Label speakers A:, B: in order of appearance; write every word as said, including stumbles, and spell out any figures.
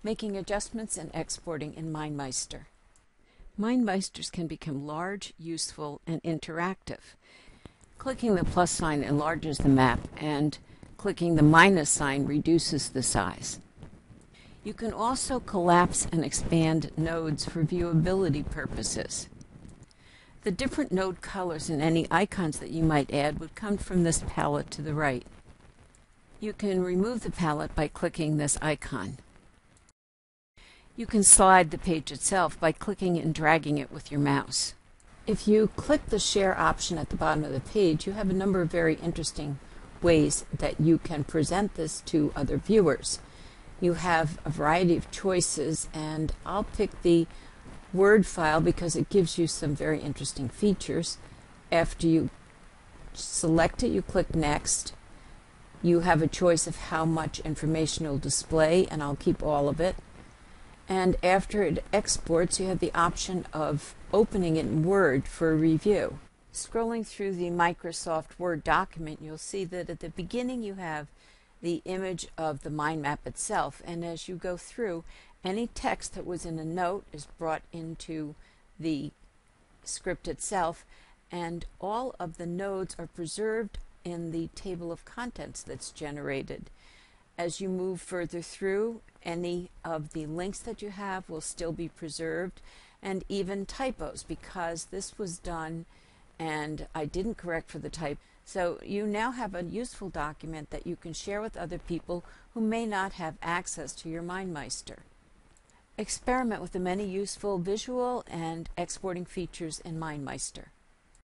A: Making adjustments and exporting in MindMeister. MindMeisters can become large, useful, and interactive. Clicking the plus sign enlarges the map, and clicking the minus sign reduces the size. You can also collapse and expand nodes for viewability purposes. The different node colors and any icons that you might add would come from this palette to the right. You can remove the palette by clicking this icon. You can slide the page itself by clicking and dragging it with your mouse. If you click the share option at the bottom of the page, you have a number of very interesting ways that you can present this to other viewers. You have a variety of choices, and I'll pick the Word file because it gives you some very interesting features. After you select it, you click Next. You have a choice of how much information you'll display, and I'll keep all of it. And after it exports, you have the option of opening it in Word for a review. Scrolling through the Microsoft Word document, you'll see that at the beginning you have the image of the mind map itself, and as you go through, any text that was in a note is brought into the script itself, and all of the nodes are preserved in the table of contents that's generated. As you move further through, any of the links that you have will still be preserved, and even typos, because this was done and I didn't correct for the type. So you now have a useful document that you can share with other people who may not have access to your MindMeister. Experiment with the many useful visual and exporting features in MindMeister.